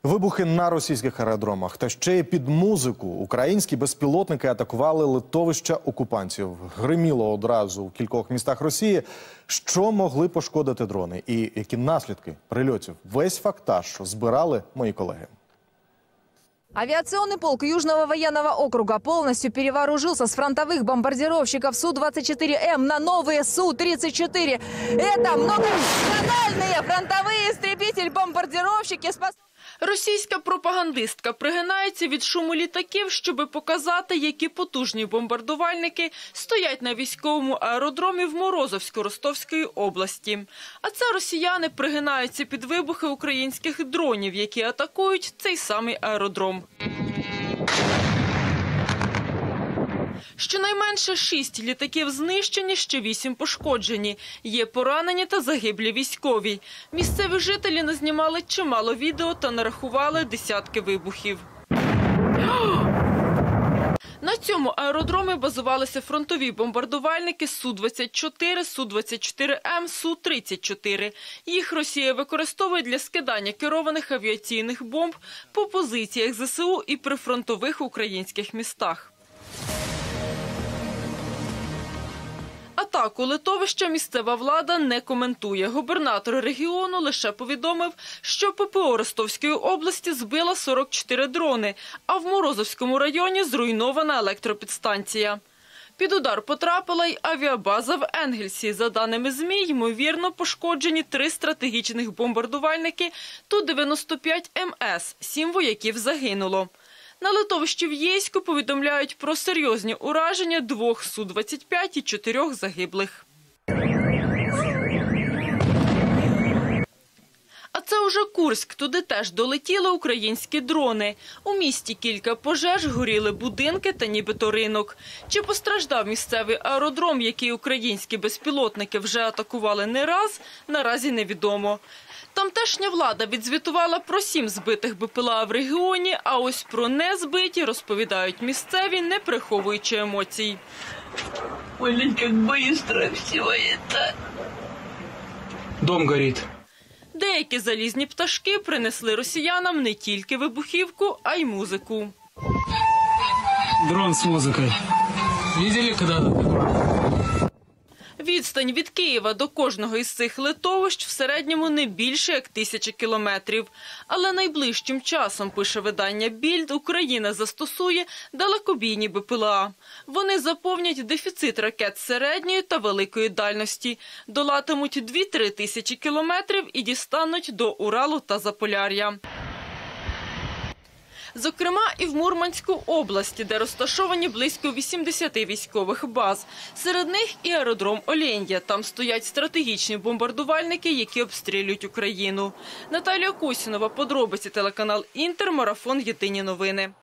Вибухи на російських аеродромах та ще й під музику українські безпілотники атакували литовища окупантів. Гриміло одразу в кількох містах Росії. Що могли пошкодити дрони і які наслідки прильотів? Весь фактаж збирали мої колеги. Авиационный полк Южного военного округа полностью перевооружился с фронтовых бомбардировщиков Су-24М на новые Су-34. Это многофункциональные фронтовые истребитель-бомбардировщики. Російська пропагандистка пригинається від шуму літаків, щоби показати, які потужні бомбардувальники стоять на військовому аеродромі в Морозовсько-Ростовської області. А це росіяни пригинаються під вибухи українських дронів, які атакують цей самий аеродром. Щонайменше 6 літаків знищені, ще 8 пошкоджені. Є поранені та загиблі військові. Місцеві жителі назнімали чимало відео та нарахували десятки вибухів. На цьому аеродромі базувалися фронтові бомбардувальники Су-24, Су-24М, Су-34. Їх Росія використовує для скидання керованих авіаційних бомб по позиціях ЗСУ і прифронтових українських містах. Атаку литовища місцева влада не коментує. Губернатор регіону лише повідомив, що ППО Ростовської області збила 44 дрони, а в Морозовському районі зруйнована електропідстанція. Під удар потрапила й авіабаза в Енгельсі. За даними ЗМІ, ймовірно, пошкоджені 3 стратегічних бомбардувальники Ту-95МС. 7 вояків загинуло. На литовищі в Єйську повідомляють про серйозні ураження 2 Су-25 і 4 загиблих. А це уже Курськ. Туди теж долетіли українські дрони. У місті кілька пожеж, горіли будинки та нібито ринок. Чи постраждав місцевий аеродром, який українські безпілотники вже атакували не раз, наразі невідомо. Тамтешня влада відзвітувала про 7 збитих БПЛА в регіоні, а ось про незбиті розповідають місцеві, не приховуючи емоцій. Ой, як швидко все це. Дом горить. Деякі залізні пташки принесли росіянам не тільки вибухівку, а й музику. Дрон з музикою. Бачили коли-то? Відстань від Києва до кожного із цих литовищ в середньому не більше як 1000 кілометрів. Але найближчим часом, пише видання «Більд», Україна застосує далекобійні БПЛА. Вони заповнять дефіцит ракет середньої та великої дальності, долатимуть 2-3 тисячі кілометрів і дістануть до Уралу та Заполяр'я. Зокрема, і в Мурманську області, де розташовані близько 80 військових баз. Серед них і аеродром Оленя. Там стоять стратегічні бомбардувальники, які обстрілюють Україну. Наталія Косінова, подробиці, телеканал «Інтер», марафон «Єдині новини».